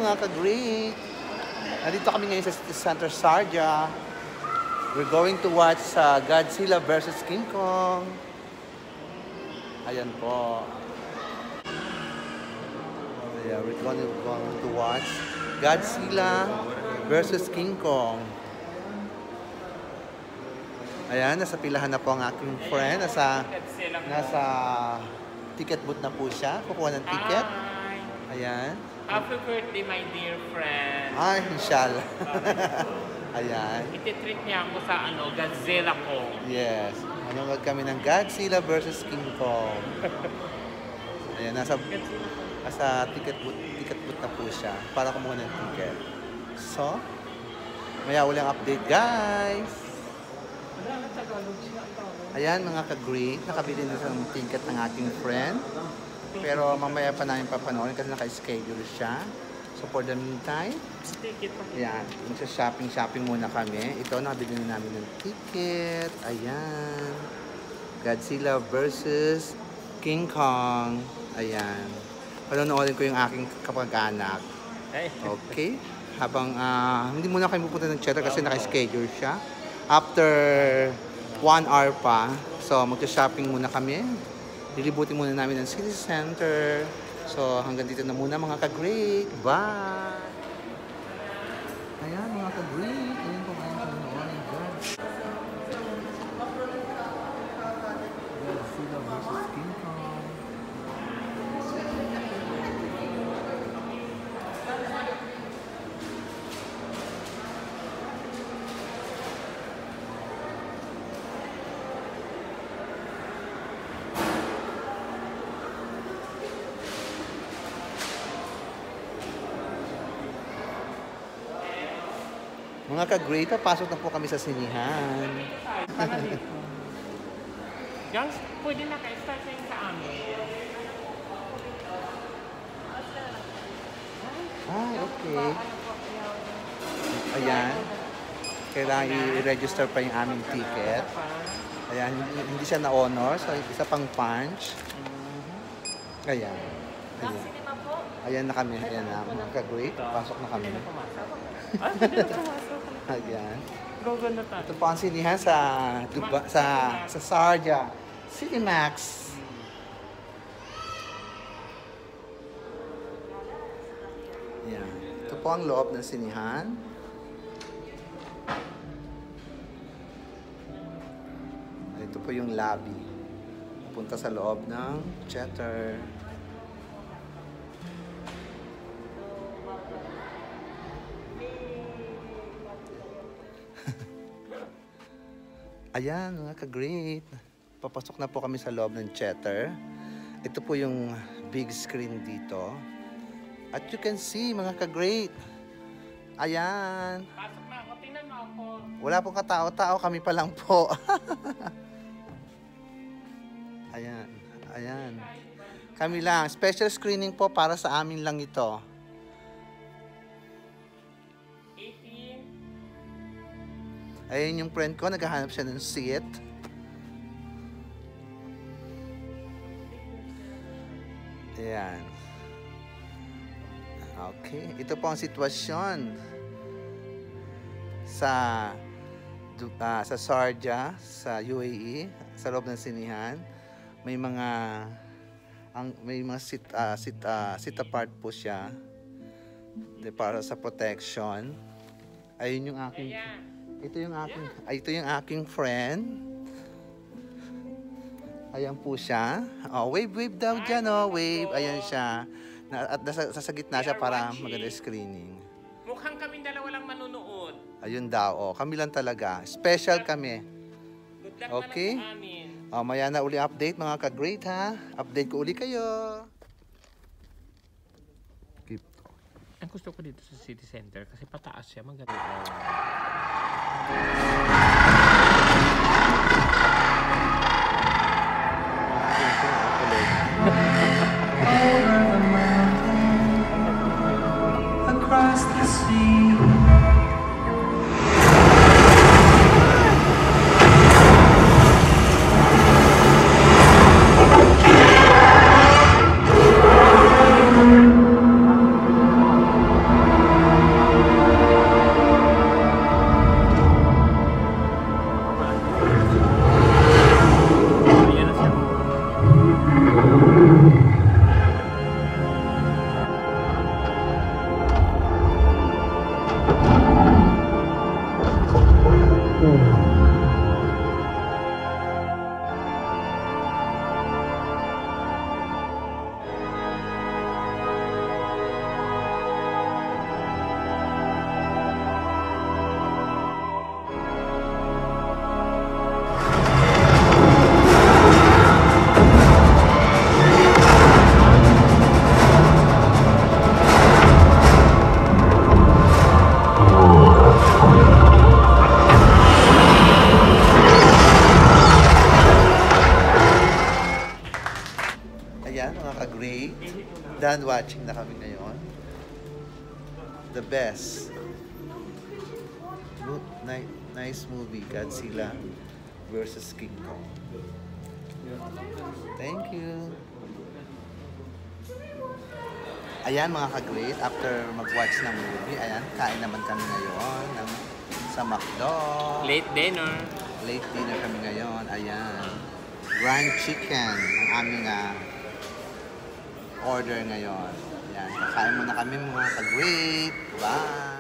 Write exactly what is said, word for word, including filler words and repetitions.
mga ka-great. Nandito kami ngayon sa City Center Sharjah. We're going to watch uh, Godzilla versus King Kong. Ayan po. Yeah, we're going to, going to watch Godzilla versus King Kong. Ayan, nasa pilahan na po ang aking friend. Nasa, nasa ticket booth na po siya. Kukuha ng ticket. Ayan. Happy birthday, my dear friend. Ay, inshallah. Ayan. Ititreat niya ako sa ano, Godzilla ko. Yes. Manonood kami ng Godzilla versus King Kong. Ayan, nasa, nasa ticket booth, ticket booth na po siya para kumuha ng ticket. So, maya ulang update, guys. Ayan, mga ka-great. Nakabili na ng ticket ng ating friend. Pero mamaya pa namin papanoorin kasi naka-schedule siya. So for the meantime, ayan, magsa-shopping-shopping muna kami. Ito, nakabili na namin ng ticket. Ayan. Godzilla versus King Kong. Ayan. Panonoorin ko yung aking kapag-anak. Okay. Habang, uh, hindi muna kami pupunta ng theater kasi naka-schedule siya. After one hour pa, so magsa-shopping muna kami. Lilibutin muna namin ang City Center. So, hanggang dito na muna mga ka-great. Bye! Ayan mga ka-great. Ayan po kayo sa mga oh my God. Godzilla versus King Kong. Mga ka-great, pasok na po kami sa sinihan. Guys, pwede na ka-start na yung sa amin. Ah, okay. Ayan. Kailangan i-register pa yung aming ticket. Ayan, hindi siya na-honor. So, isa pang punch. Ayan. Ayan. Ayan na kami. Ayan na. Mga ka-great, pasok na kami. Ayan. Ito po ang sinihan sa Duba, sa sa Sharjah Cinemax. Ayan. Ito po ang loob ng sinihan. Ito po yung lobby. Punta sa loob ng theater. Ayan, mga ka-great. Papasok na po kami sa loob ng theater. Ito po yung big screen dito. At you can see, mga ka-great. Ayan. Pasok na ako, tingnan mo ako. Wala pong katao-tao, kami pa lang po. Ayan, ayan. Kami lang. Special screening po para sa amin lang ito. Ayun yung friend ko, naghahanap siya ng seat. Ayan. Okay, ito po ang sitwasyon sa uh, sa Sharjah, sa U A E, sa loob ng sinihan. May mga ang may mga sit uh, sit uh, sit apart po siya de para sa protection. Ayun yung aking Ito yung aking, ay, ito yung aking friend. Ayan po siya. Oh, wave, wave daw dyan, oh, wave. Ayan siya. Na, at nasa, nasa gitna siya para maganda screening. Mukhang kaming dalawa lang manunood. Ayun daw, oh. Kami lang talaga. Special kami. Okay? Oh, maya na uli update, mga ka-great, ha? Update ko uli kayo. Ang gusto ko dito sa City Center kasi pataas siya, maganda. Across the sea. Marathon watching na kami ngayon. The best. Good, ni- nice movie, Godzilla versus King Kong. Thank you. Ayan mga ka-great, after mag-watch ng movie, ayan, kain naman kami ngayon ng, sa McDo. Late dinner. Late dinner kami ngayon. Ayan. Grand chicken ang aming uh, order ngayon. Ayan. Kakain muna kami mga ka-great. Bye!